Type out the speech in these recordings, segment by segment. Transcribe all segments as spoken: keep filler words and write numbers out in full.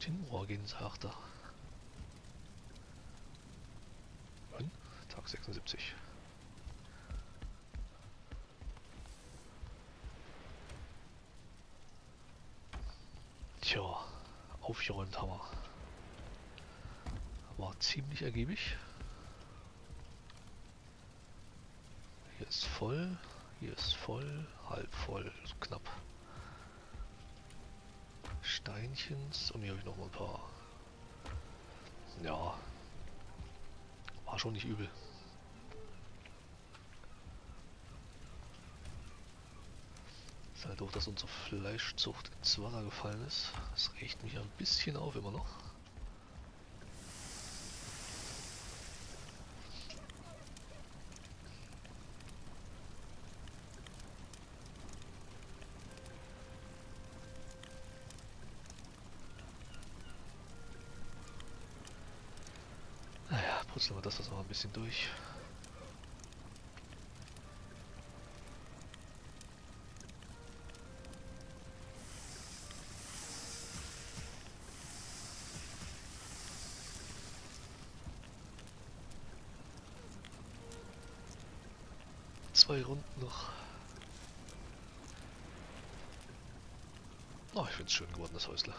Tinmoor gehen, sagt er. Und? Tag sechsundsiebzig. Tja, aufgeräumt haben wir. War ziemlich ergiebig. Hier ist voll, hier ist voll, halb voll, so knapp. Steinchens und hier habe ich noch mal ein paar. Ja, war schon nicht übel. Ist halt auch, dass unsere Fleischzucht ins Wasser gefallen ist. Das regt mich ein bisschen auf immer noch. Naja, putzeln wir das noch ein bisschen durch. Zwei Runden noch. Oh, ich finde es schön geworden, das Häusle.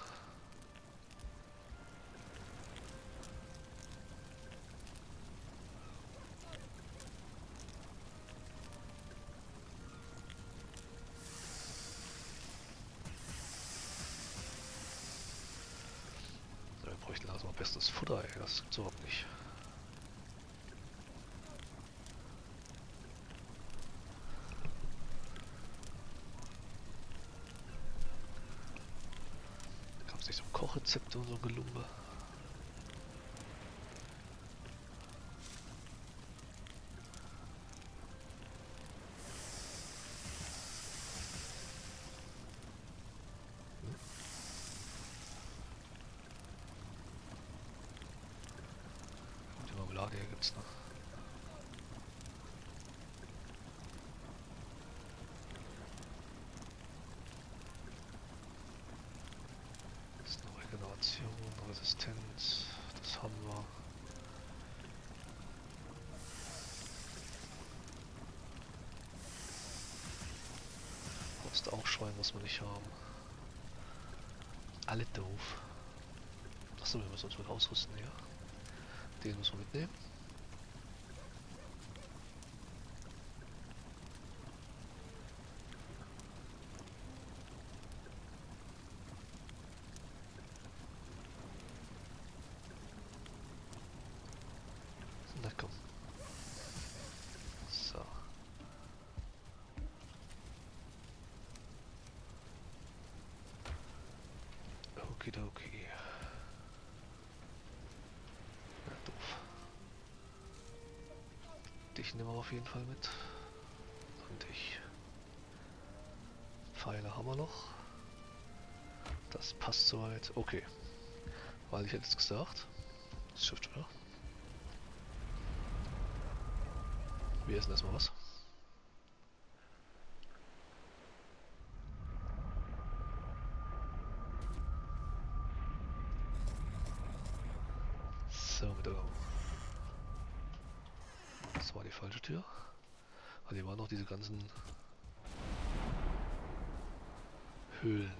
Wir bräuchten langsam mal besseres Futter, ey. Das gibt's überhaupt nicht. Nicht so Kochrezepte und so Gelumbe. Hm. Die Marmelade hier gibt's noch. Regeneration, Resistenz, das haben wir. Brauchst auch Schwein, muss man nicht haben. Alle doof. Achso, wir müssen uns mit ausrüsten, ja. Den müssen wir mitnehmen. Na komm. So. Okidoki. Ja, doof. Dich nehmen wir auf jeden Fall mit. Und ich. Pfeile haben wir noch. Das passt soweit. Okay. Weil ich hätte es gesagt. Das schafft oder? Wir essen erstmal was. So, mit der. Das war die falsche Tür. Aber hier waren noch diese ganzen Höhlen.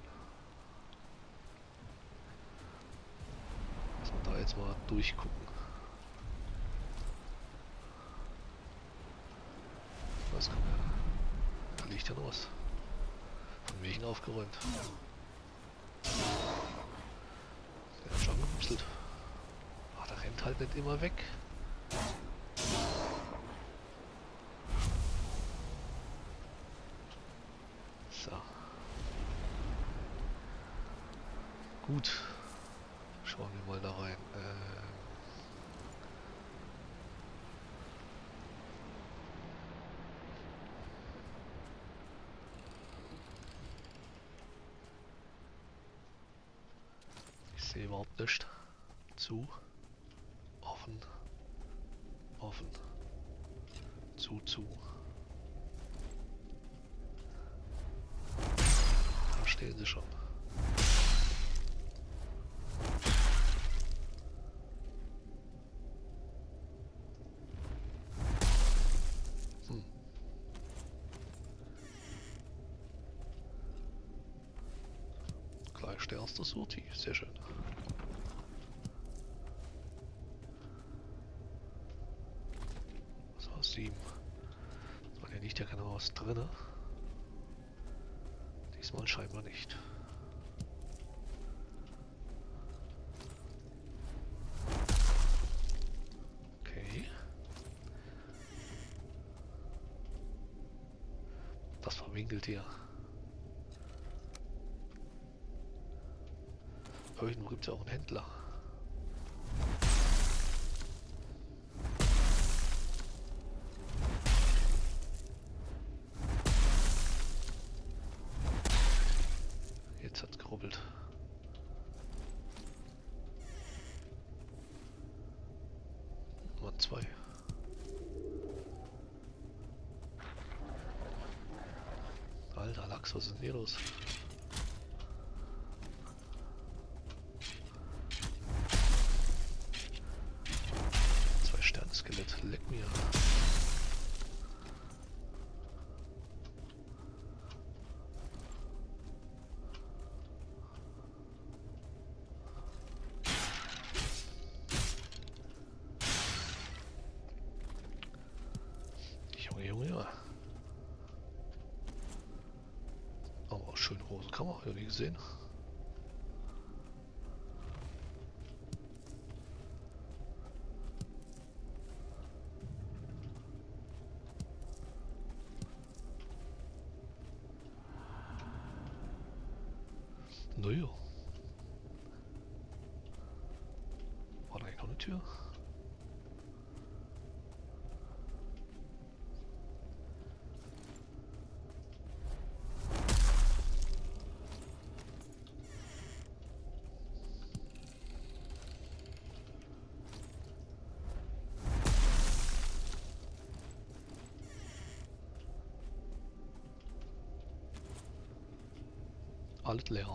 Lass mal da jetzt mal durchgucken. Was kann man? Da liegt ja noch was. Von welchen aufgeräumt. Der hat schon gehupselt. Ah, der rennt halt nicht immer weg. So. Gut. Schauen wir mal da rein. Ähm ich sehe überhaupt nichts. Zu. Offen. Offen. Zu, zu. Da stehen sie schon. Stärkste Sortie, sehr schön. Was war sieben? Weil hier liegt ja genau was drin. Diesmal scheinbar nicht. Okay. Das verwinkelt hier. Irgendwo gibt es ja auch einen Händler. Jetzt hat's gerubbelt. Nummer zwei. Alter Lachs, was ist denn hier los? Zwei Sterne-Skelett, leck mir. Junge, Junge, Junge. Aber schöne große Kammer, ja nie gesehen. Naja. War da eigentlich noch eine Tür? Alles leer.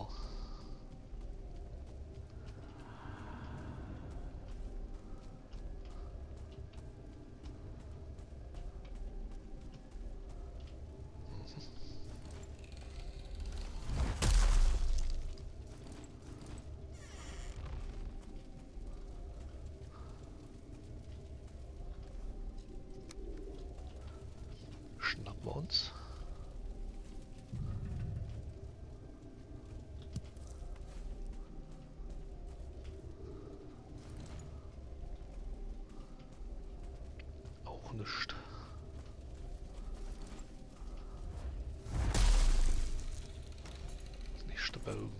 Schnappen wir uns. Auch nicht. Nicht der Bogen.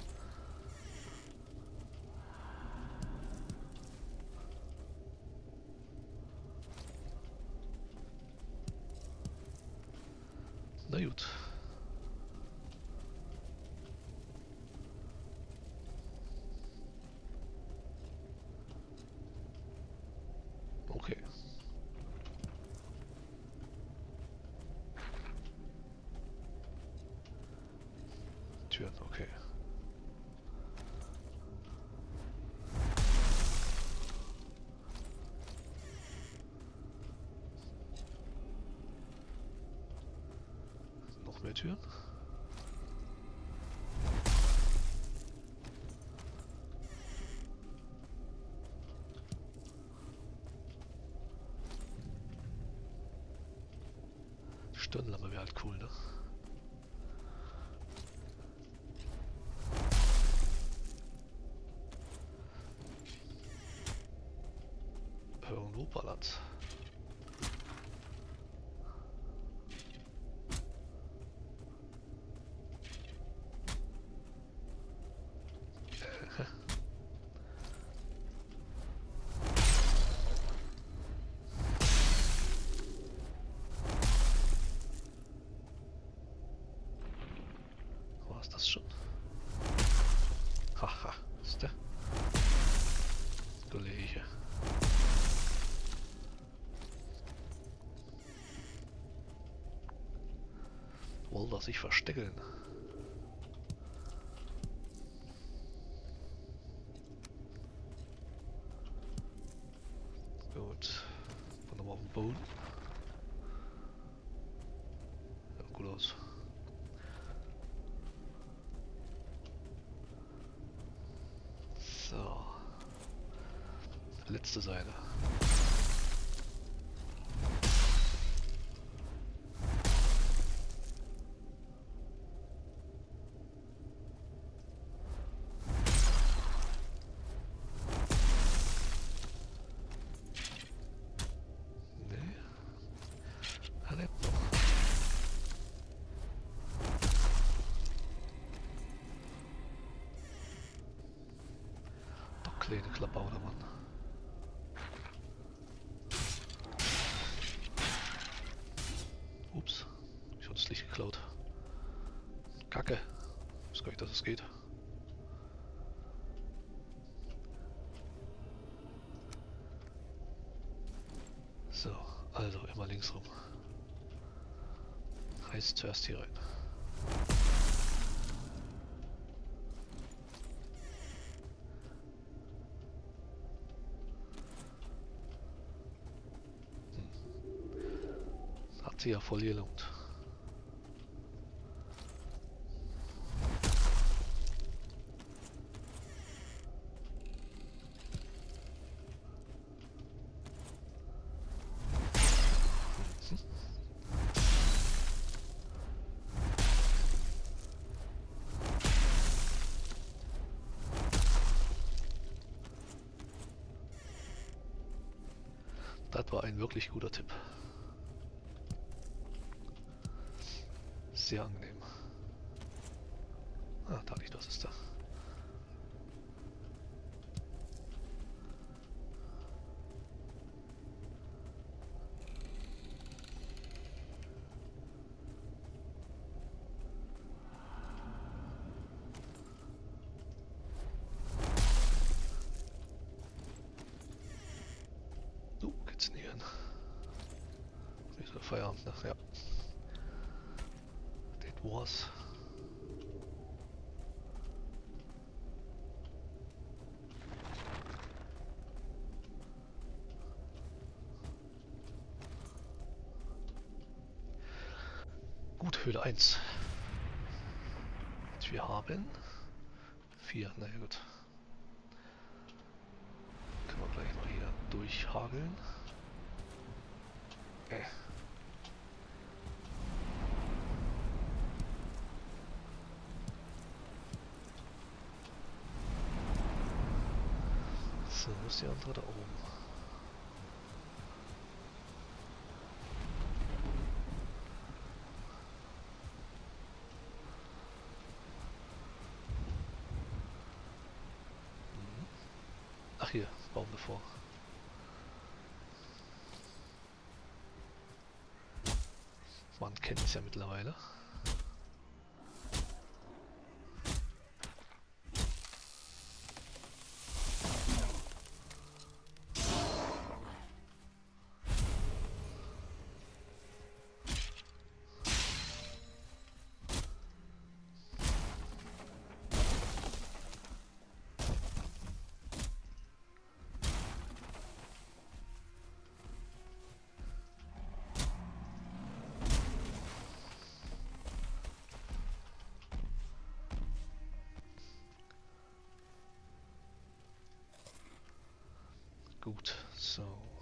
Na gut. Okay. Türen, okay. Noch mehr Türen? Stirnlampe wäre halt cool, ne? Irgendwo ballert's. War's das schon? Haha, ist der? Kollege. Wollte er sich verstecken? Gut. Dann nochmal auf den Boden. Ja, gut aus. Letzte Seite. Nee. Er lebt noch. Doch kleine Klabauter, Mann. Ups, ich habe das Licht geklaut. Kacke. Ich weiß gar nicht, dass es geht. So, also immer links rum. Heißt zuerst hier rein. Hm. Hat sich ja voll gelohnt. Das war ein wirklich guter Tipp. Sehr angenehm. Ah, da nicht, was ist da? So, geht's nicht hin. Ist ja Feierabend, ne? Ja. Das war's. Gut, Höhle eins. Wir haben vier, naja gut. Können wir gleich mal hier durchhageln. Äh. So, wo ist die andere da oben? Ach hier, Baum davor. Man kennt es ja mittlerweile. Gut, so.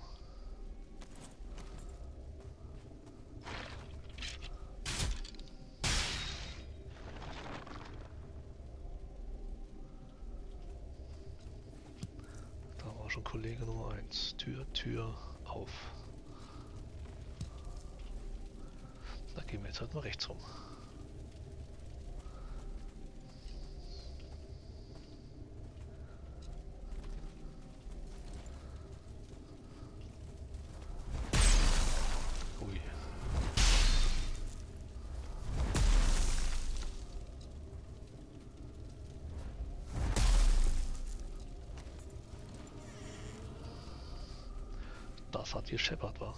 Da war schon Kollege Nummer eins. Tür, Tür auf. Da gehen wir jetzt halt mal rechts rum. Das hat gescheppert, war.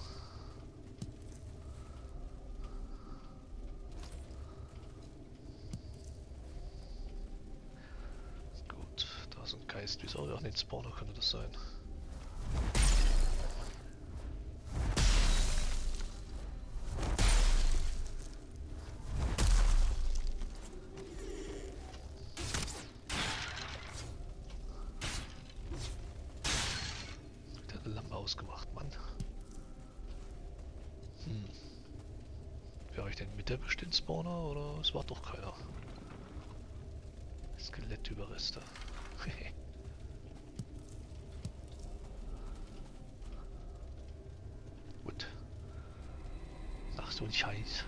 Gut, da ist ein Geist. Wieso? Ach, den Spawner könnte das sein. ausgemacht, Mann. Hm. Wäre ich denn mit der bestimmt Spawner oder es war doch keiner? Skelettüberreste. Gut. Ach so ein Scheiß.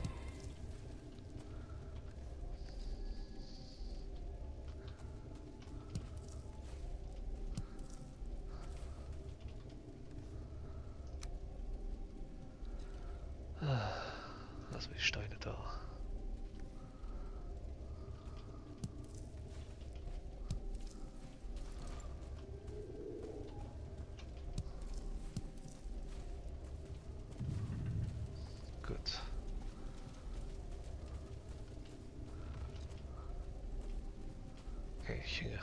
Lass mir die Steine da. Gut. Okay, ich hinge.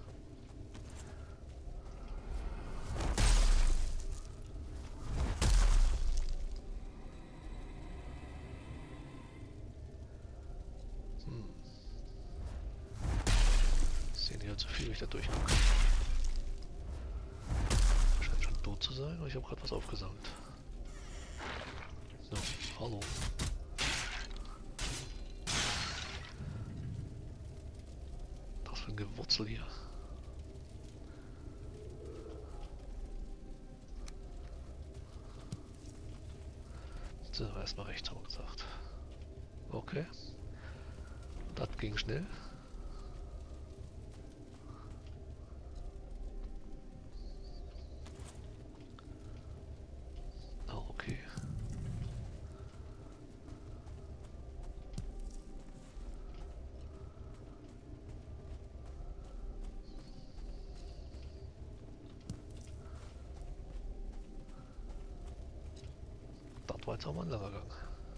Hm. Sehen die halt so viel, wie ich da durchgucke. Scheint schon tot zu sein, aber ich habe gerade was aufgesammelt. So, hallo. Was für ein Gewurzel hier. So, erstmal rechts haben wir gesagt. Okay. Das ging schnell. Ah, okay. Das war jetzt auch mal ein langer Gang.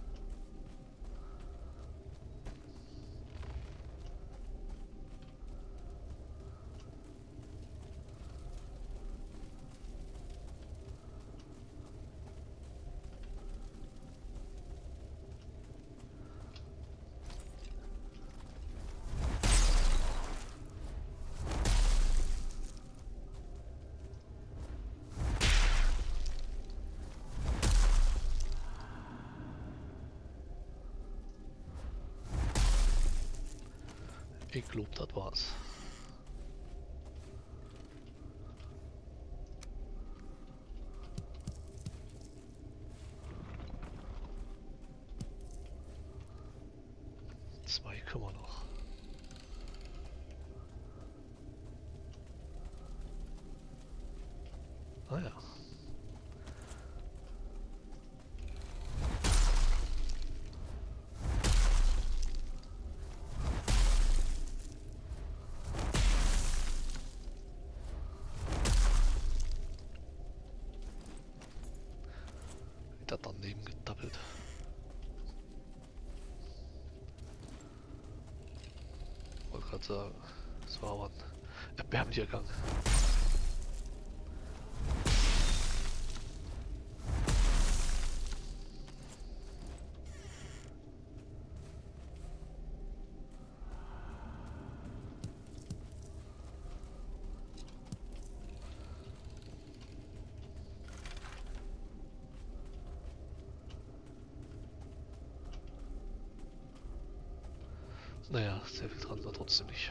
Ich glaube, das war's. Zwei können wir noch. Ah ja. Wieder daneben gedappelt. Wollte gerade sagen, es war aber ein erbärmlicher Gang. Naja, sehr viel dran war trotzdem nicht.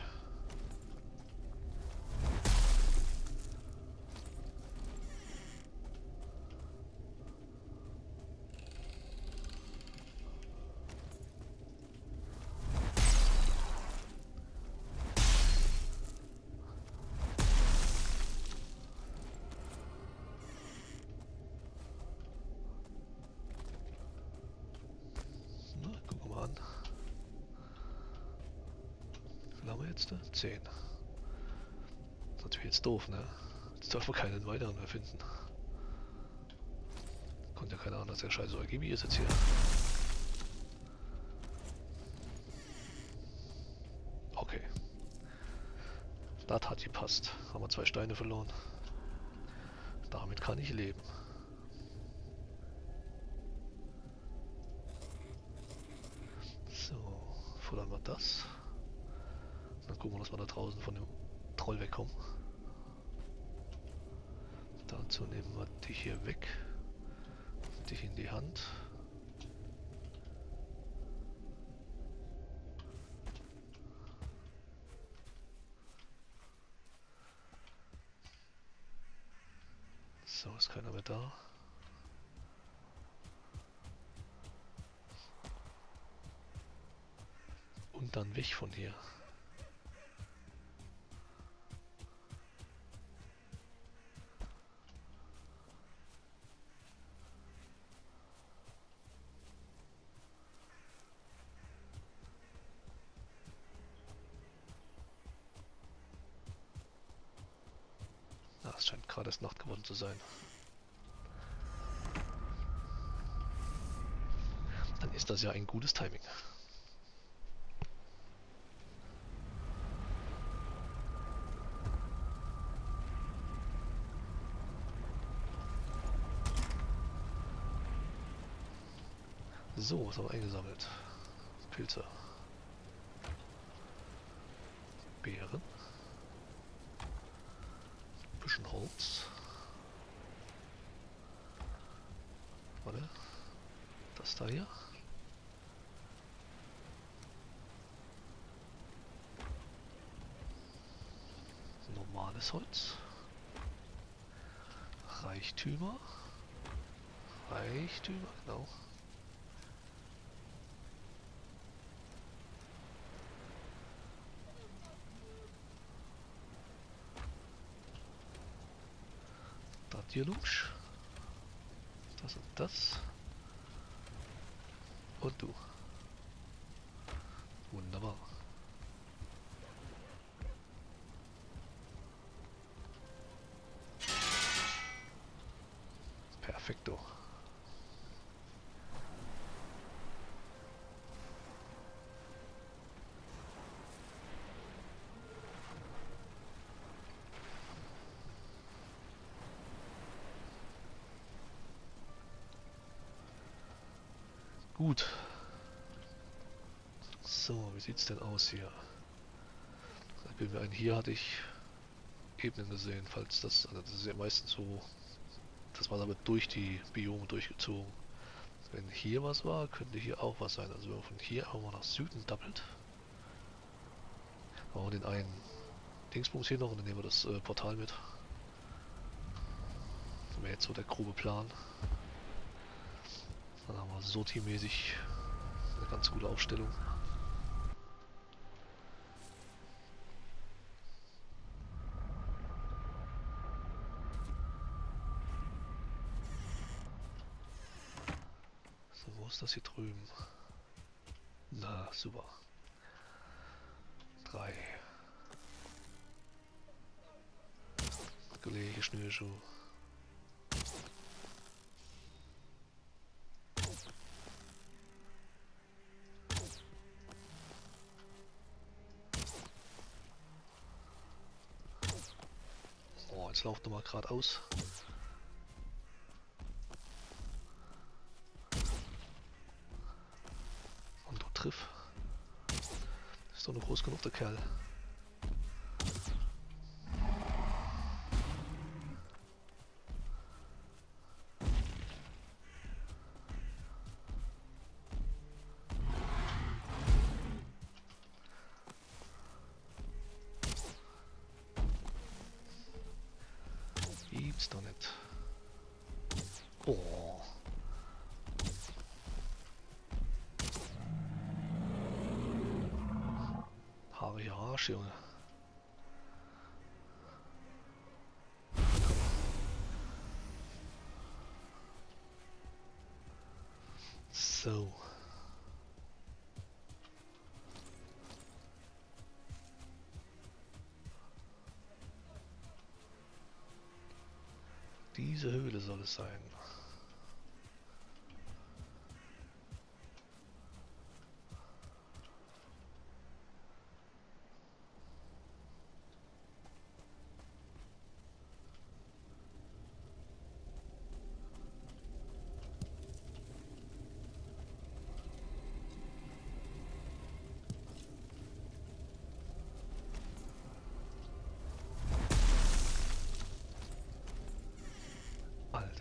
Na, gucken wir mal an. Wie viel haben wir jetzt? zehn. Das ist natürlich jetzt doof, ne? Jetzt dürfen wir keinen weiteren mehr finden. Kommt ja keine Ahnung, dass der scheiße Alchemie ist jetzt hier. Okay. Das hat gepasst. Haben wir zwei Steine verloren. Damit kann ich leben. So, futtern wir das. Dann gucken wir, dass wir da draußen von dem Troll wegkommen. Dazu nehmen wir die hier weg. Dich in die Hand. So, ist keiner mehr da. Und dann weg von hier. Ah, es scheint gerade erst Nacht geworden zu sein. Dann ist das ja ein gutes Timing. So, was haben wir eingesammelt? Pilze. Beeren. Bisschen Holz. Warte. Das da hier. Normales Holz. Reichtümer. Reichtümer, genau. Das hier Lutsch. Das und das. Und du. Wunderbar. Perfekto. Gut. So, wie sieht's denn aus hier? Hier hatte ich Ebenen gesehen, falls das, also das ist ja meistens so, das war damit durch die Biome durchgezogen. Wenn hier was war, könnte hier auch was sein. Also wenn man von hier auch mal nach Süden doppelt, machen wir den einen Dingsbums hier noch und dann nehmen wir das äh, Portal mit. Das wäre jetzt so der grobe Plan. Dann haben wir so teammäßig eine ganz gute Aufstellung. So, wo ist das hier drüben? Na, super. Drei. Kollege Schnürschuh. Oh, jetzt lauft nochmal geradeaus. Und du triff. Ist doch nur groß genug, der Kerl. Gibt's doch nicht. Oh. Haarige Arsch, Junge. So. Diese Höhle soll es sein.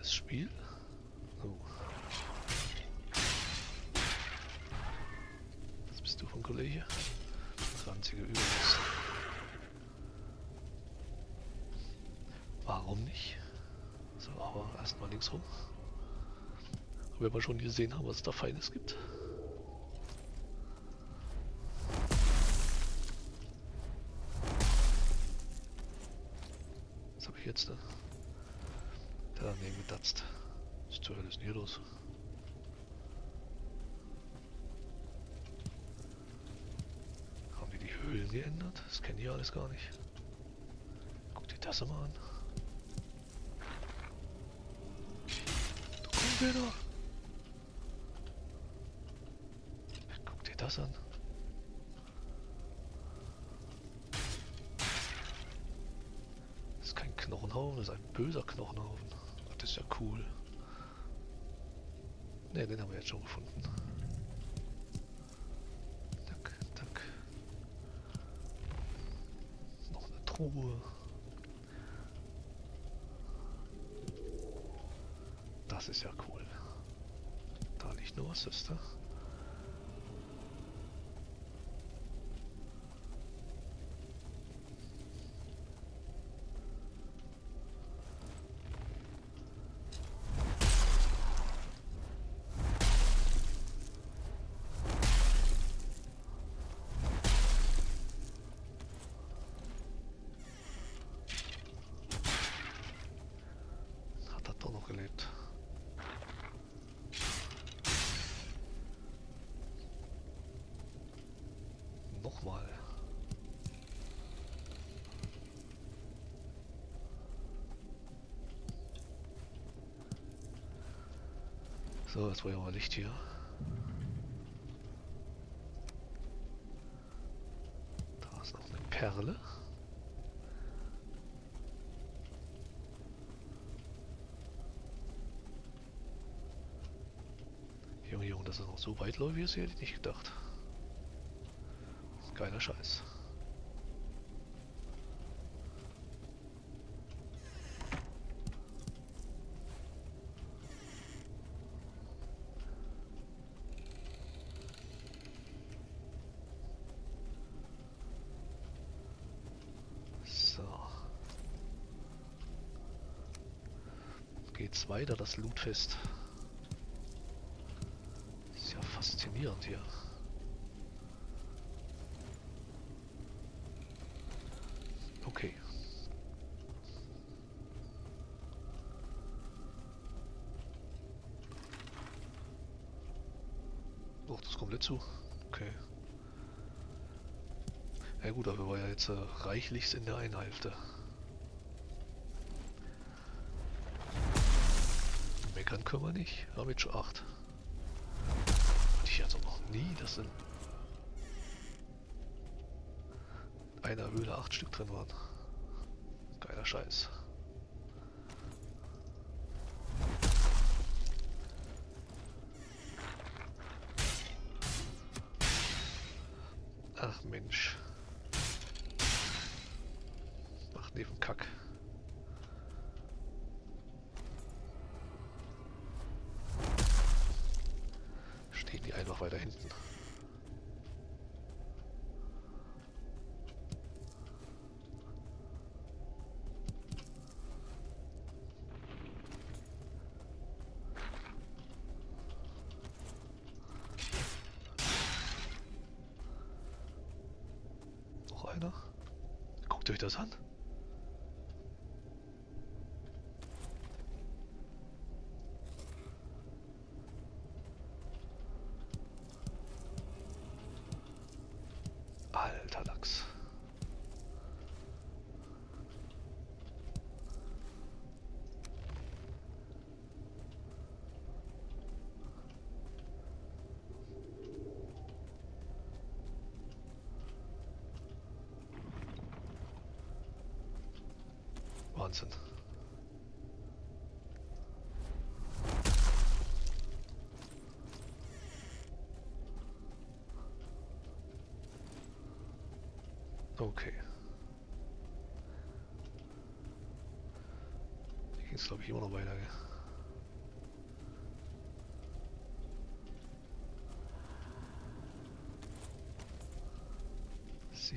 Das Spiel? Oh. Was bist du von Kollege? Ranzige Übungs. Warum nicht? So, aber erstmal links rum. Wenn wir schon gesehen haben, was es da Feines gibt. Was habe ich jetzt da? Der daneben gedatzt. Was zur Hölle ist denn hier los? Haben die die Höhlen geändert? Das kennen die alles gar nicht. Guck dir das mal an. Du Kumpel! Guck dir das an. Das ist kein Knochenhaufen, das ist ein böser Knochenhaufen. Das ist ja cool. Ne, den haben wir jetzt schon gefunden. Tack, tack. Noch eine Truhe. Das ist ja cool. Da liegt nur was, ist da? Hat er doch noch gelebt. Nochmal. So, jetzt war ja mal Licht hier. Da ist noch eine Perle. Junge, Junge, dass es noch so weitläufig ist, hätte ich nicht gedacht. Geiler Scheiß. So. Geht's weiter, das Lootfest. Ist ja faszinierend hier. Okay. Oh, das ist komplett zu. Okay. Ja gut, aber war ja jetzt äh, reichlichst in der einen Hälfte. Meckern können wir nicht. Haben jetzt schon acht. Hatte ich jetzt auch noch nie, dass in einer Höhle acht Stück drin waren. Geiler Scheiß. Ach Mensch. Ach neben Kack. Stehen die einfach weiter hinten. Noch einer? Guckt euch das an. Alter Lachs. Wahnsinn. Okay. Hier ging es glaube ich immer noch weiter. Gell?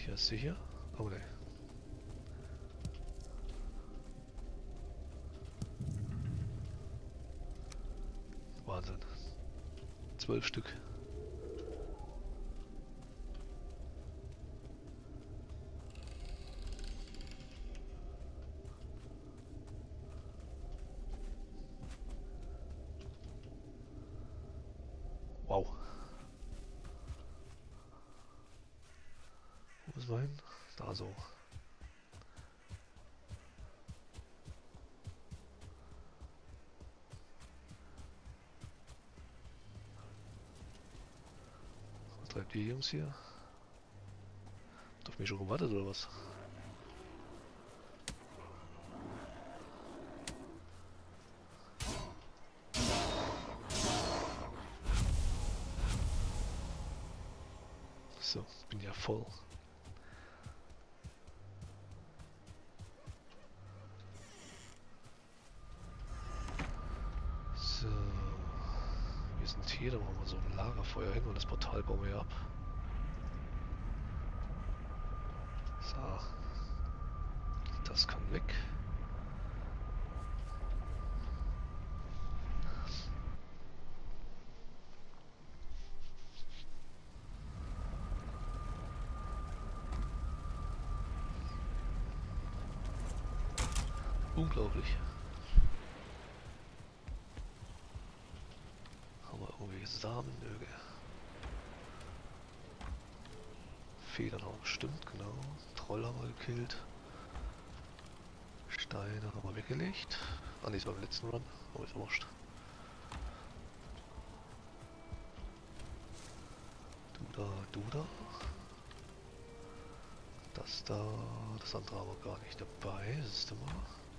Sicher, sicher. Oh ne. Wahnsinn. Zwölf Stück. Wow. Wo ist mein? Da so. Was treibt die Jungs hier? Auf mich schon gewartet oder was? So, bin ja voll. So. Wir sind hier, da machen wir so ein Lagerfeuer hin und das Portal bauen wir ab. So. Das kann weg. Unglaublich. Haben wir irgendwie Samenöge. Federn auch, stimmt, genau. Troll haben wir gekillt. Steine haben wir weggelegt. Ah ne, das war beim letzten Run. Aber ist wurscht. Du da, du da. Das da, das andere haben wir gar nicht dabei, das ist immer.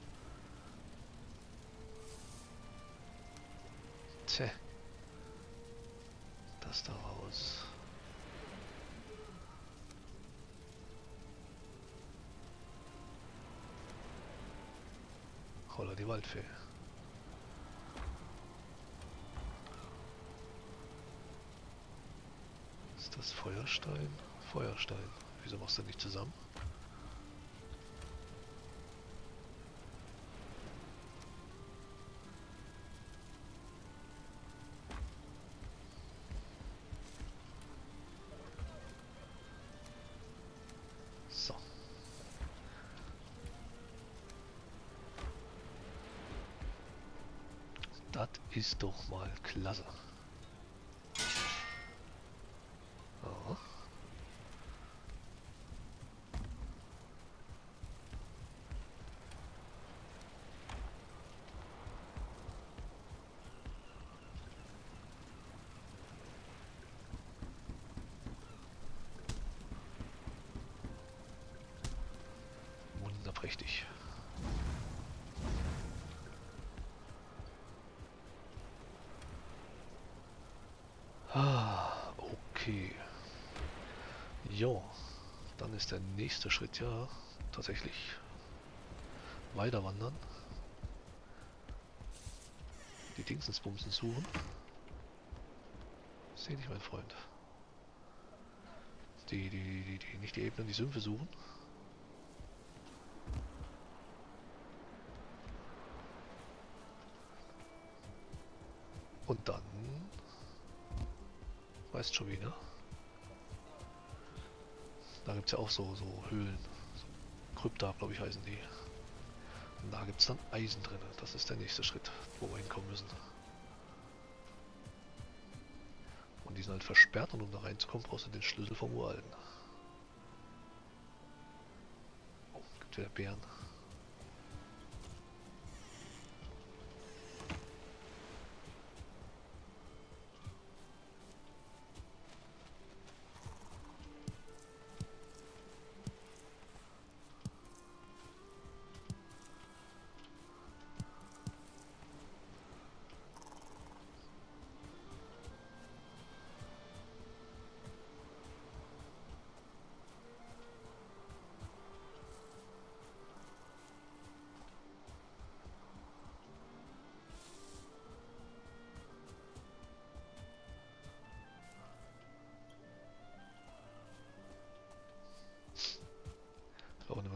Tja. Das da raus. Holla die Waldfee. Ist das Feuerstein? Feuerstein. Wieso machst du nicht zusammen? So. Das ist doch mal klasse. Aha. Wunderprächtig. Ah, okay. Jo, dann ist der nächste Schritt ja tatsächlich weiter wandern. Die Dingsensbumsen suchen. Seh dich, mein Freund. Die, die, die, die, nicht die Ebenen, die Sümpfe suchen. Und dann, weißt schon wieder, da gibt es ja auch so, so Höhlen, so Krypta, glaube ich, heißen die. Und da gibt es dann Eisen drin. Das ist der nächste Schritt, wo wir hinkommen müssen. Und die sind halt versperrt und um da reinzukommen, brauchst du den Schlüssel vom Uralten. Oh, gibt wieder Bären.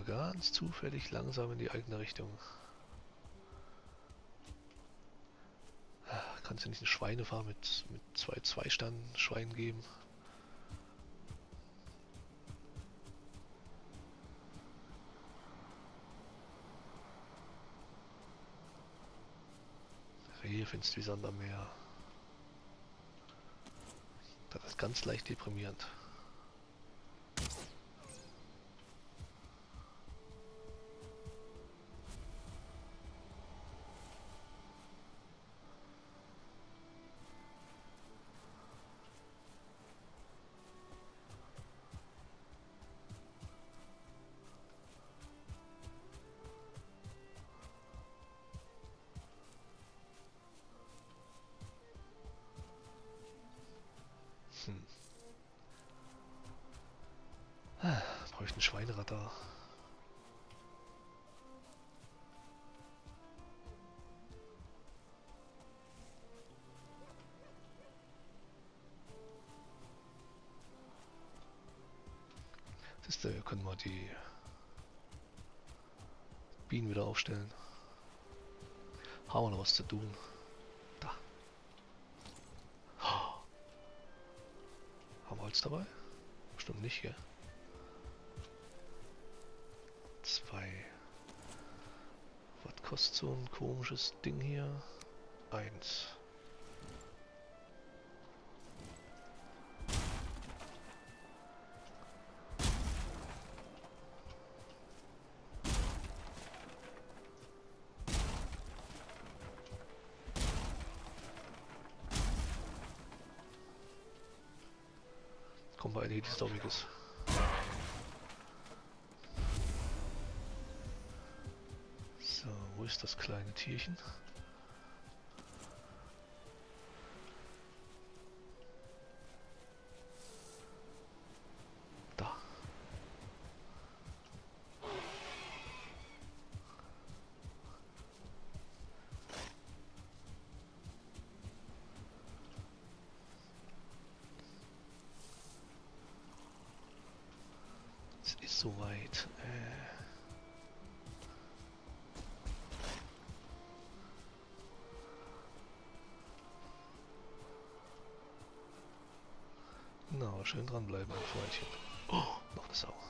ganz zufällig langsam in die eigene Richtung. Kannst du nicht eine Schweinefarm mit, mit zwei Zwei-Stand-Schweinen geben? Rehe findest du wie Sand am Meer. Das ist ganz leicht deprimierend. Hm. Ah, brauche ich ein Schweineradar. Siehst du, wir können mal die Bienen wieder aufstellen. Haben wir noch was zu tun? Da. Oh. Haben wir Holz dabei? Bestimmt nicht, gell? Zwei. Was kostet so ein komisches Ding hier? Eins. Kommen wir in die Staubiges. So, wo ist das kleine Tierchen? Da. Es ist soweit. Äh Na, schön dranbleiben, mein Freundchen. Oh, noch eine Sau.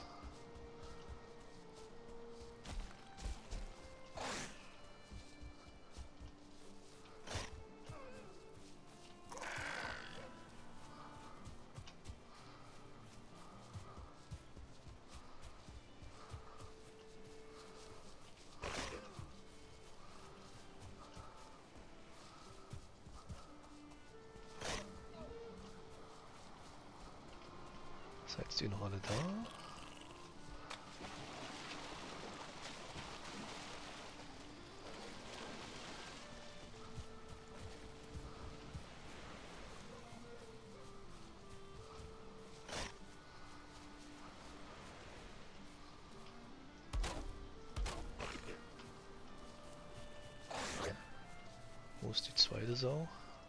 Seid ihr noch alle da? Wo ist die zweite Sau?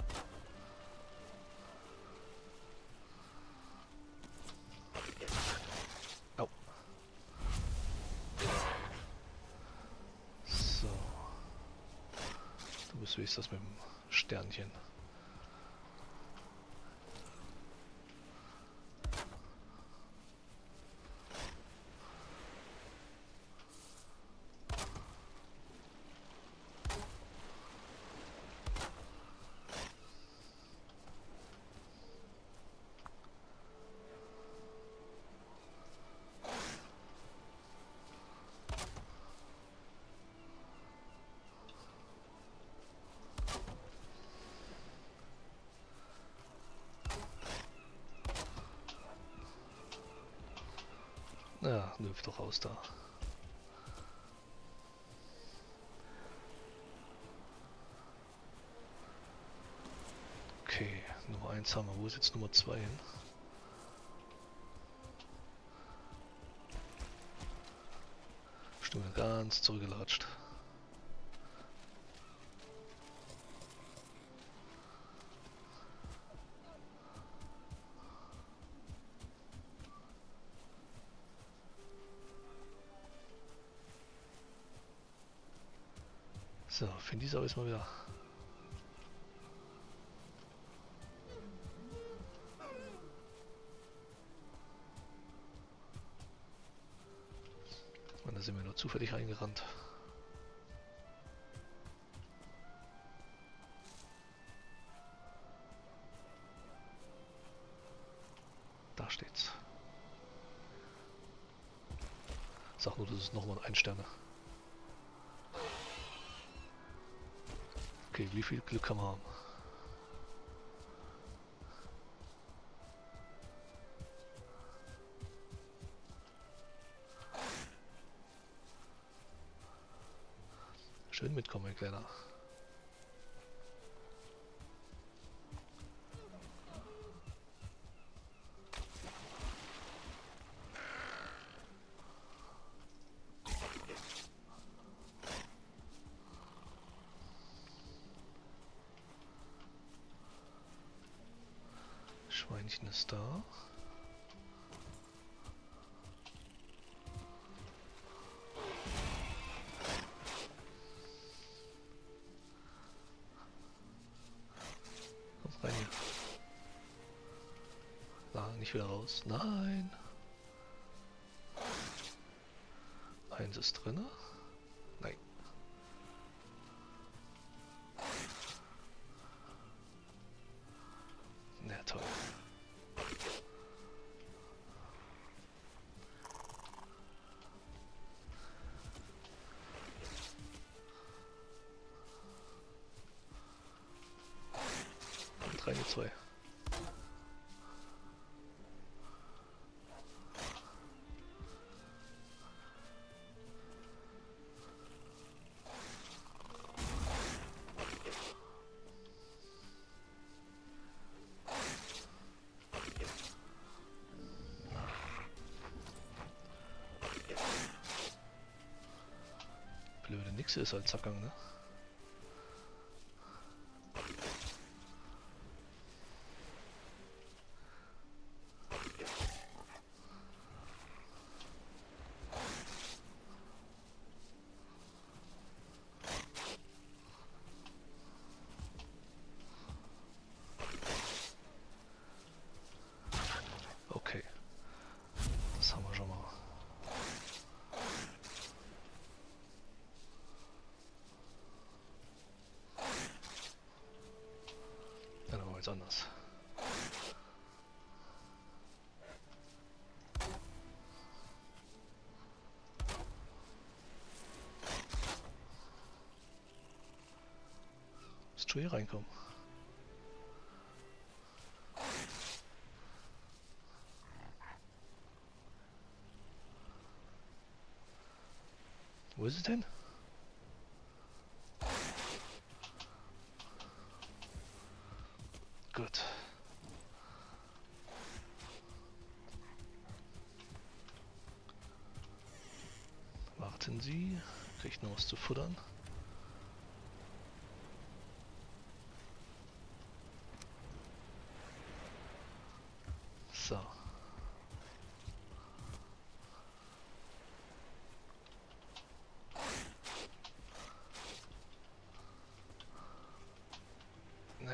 Au. So. Du bist wie ist das mit dem Sternchen? Ja, läuft doch raus da. Okay, Nummer eins haben wir. Wo ist jetzt Nummer zwei hin? Stimmt, ganz zurückgelatscht. So, finde ich es aber jetzt mal wieder. Und da sind wir nur zufällig reingerannt. Da steht's. Sag nur, das ist nochmal ein Sterne. Okay, wie viel Glück kann man haben? Schön mitkommen, mein Kleiner. Schweinchen ist da. Komm rein hier. Na, nicht wieder raus. Nein. Eins ist drin. Nein. Na toll. drei, zwei. Blöde Nixe ist halt Zackgang, ne? Okay. Das haben wir schon mal. Ja, dann machen wir jetzt anders. Musst du hier reinkommen? Wo ist es denn? Gut. Warten Sie. Kriegt noch was zu futtern. So. Nee.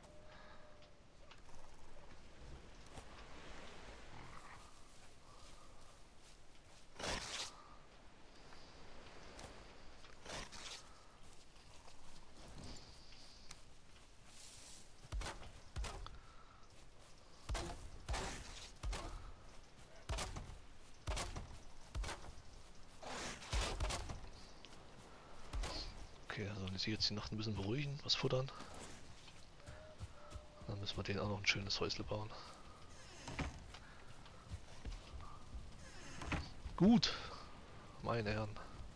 Okay, also wenn sie jetzt die Nacht ein bisschen beruhigen, was futtern. Dann müssen wir denen auch noch ein schönes Häusle bauen. Gut, meine Herren.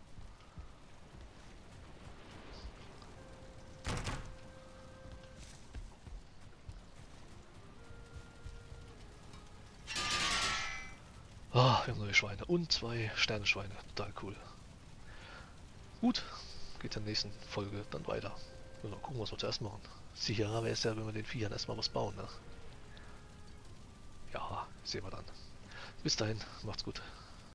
Ah, wir haben neue Schweine und zwei Sternenschweine. Total cool. Gut, geht in der nächsten Folge dann weiter. Mal gucken, was wir zuerst machen. Sicherer wäre es ja, wenn wir den Viechern erstmal was bauen, ne? Ja, sehen wir dann. Bis dahin, macht's gut.